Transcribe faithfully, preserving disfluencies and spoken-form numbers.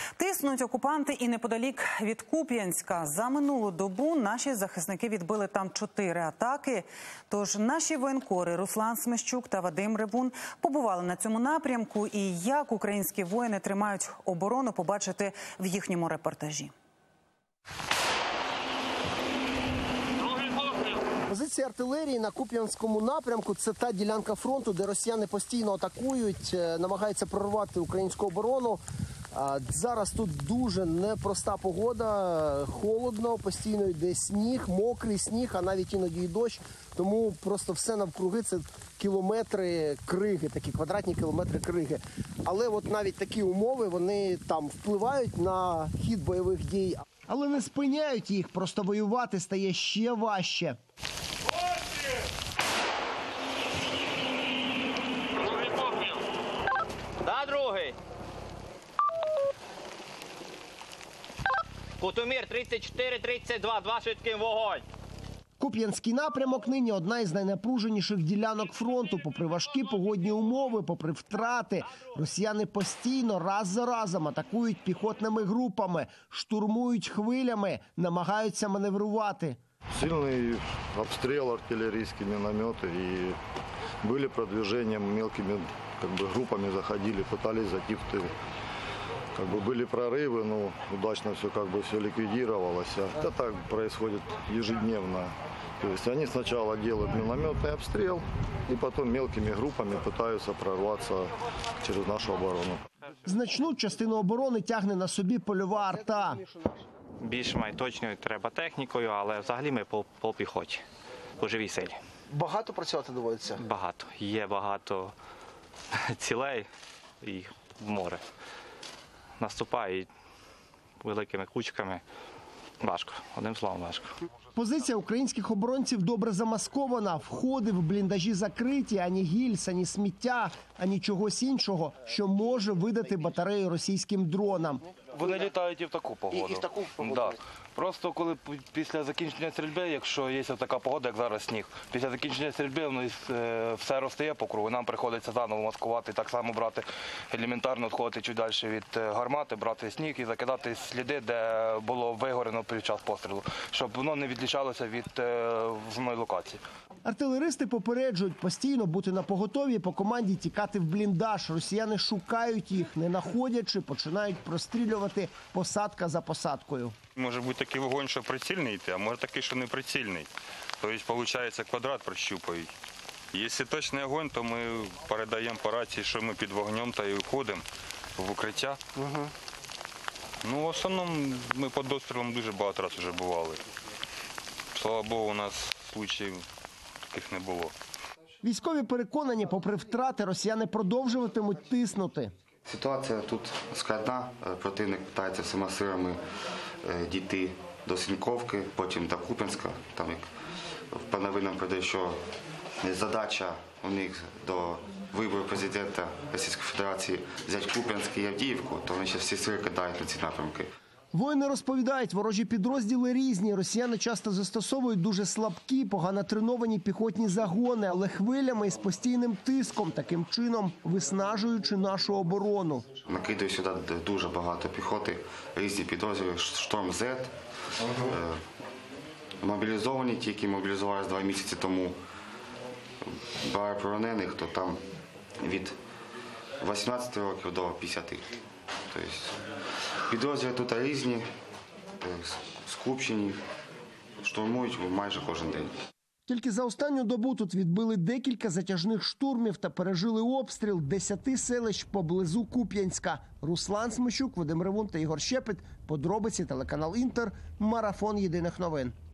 Тиснуть окупанти і неподалік від Куп'янська. За минулу добу наші захисники відбили там чотири атаки. Тож наші воєнкори Руслан Смещук та Вадим Рибун побували на цьому напрямку. І як українські воїни тримають оборону, побачити в їхньому репортажі. Позиції артилерії на Куп'янському напрямку – це та ділянка фронту, де росіяни постійно атакують, намагаються прорвати українську оборону. Зараз тут дуже непроста погода, холодно, постійно йде сніг, мокрий сніг, а навіть іноді і дощ. Тому просто все навкруги – це кілометри криги, такі квадратні кілометри криги. Але от навіть такі умови, вони там впливають на хід бойових дій. Але не спиняють їх, просто воювати стає ще важче. Да, другий. Кутомір тридцять чотири тридцять два, два швидким вогонь. Куп'янський напрямок нині одна із найнапруженіших ділянок фронту. Попри важкі погодні умови, попри втрати, росіяни постійно раз за разом атакують піхотними групами, штурмують хвилями, намагаються маневрувати. Сильний обстріл, артилерійські міномети і були продвиження мелкими как бы, групами, заходили, пытались зайти в тыл. Как бы были прорывы, но удачно все как бы все ликвидировалось. Это так происходит ежедневно. То есть они сначала делают минометный обстрел, и потом мелкими группами пытаются прорваться через нашу оборону. Значну частину оборони тягне на собі польова арта. Більш точною треба технікою, але взагалі ми по, по піхоті, по живій силі. Багато працювати доводиться? Багато. Є багато цілей і в море. Наступають великими кучками. Важко. Одним словом, важко. Позиція українських оборонців добре замаскована. Входи в бліндажі закриті, ані гільз, ані сміття, ані чогось іншого, що може видати батарею російським дронам. Вони літають і в таку погоду. І, і в таку погоду? Да. Просто коли після закінчення стрільби, якщо є така погода, як зараз сніг, після закінчення стрільби воно все розстає по кругу, нам приходиться заново маскувати, так само брати елементарно, відходити чуть далі від гармати, брати сніг і закидати сліди, де було вигорено під час пострілу, щоб воно не відлічалося від земної локації. Артилеристи попереджують постійно бути напоготові, по команді тікати в бліндаж. Росіяни шукають їх, не знаходячи, починають прострілювати посадка за посадкою. Може бути такий вогонь, що прицільний йти, а може такий, що не прицільний. Тобто, виходить, квадрат прощупають. Якщо точний вогонь, то ми передаємо по рації, що ми під вогнем та і виходимо в укриття. Угу. Ну, в основному ми під обстрілом дуже багато разів вже бували. Слава Богу, у нас случаїв таких не було. Військові переконані, попри втрати, росіяни продовжуватимуть тиснути. Ситуація тут складна. Противник намагається всіма силами дійти до Сіньковки, потім до Куп'янська. Там, як по новинам прийде, що задача у них до вибору президента Російської Федерації взяти Куп'янськ і Авдіївку, то вони ще всі сили кидають на ці напрямки. Воїни розповідають, ворожі підрозділи різні. Росіяни часто застосовують дуже слабкі, погано треновані піхотні загони, але хвилями і з постійним тиском, таким чином виснажуючи нашу оборону. Накидують сюди дуже багато піхоти, різні підрозділи, Шторм Зет, мобілізовані, ті, які мобілізувалися два місяці тому, багато поранених, то там від вісімнадцяти років до п'ятдесяти. Тобто підрозділи тут різні, скупчені, штурмують майже кожен день. Тільки за останню добу тут відбили декілька затяжних штурмів та пережили обстріл десяти селищ поблизу Куп'янська. Руслан Смещук, Вадим Рибун та Ігор Щепет. Подробиці, телеканал Інтер. Марафон єдиних новин.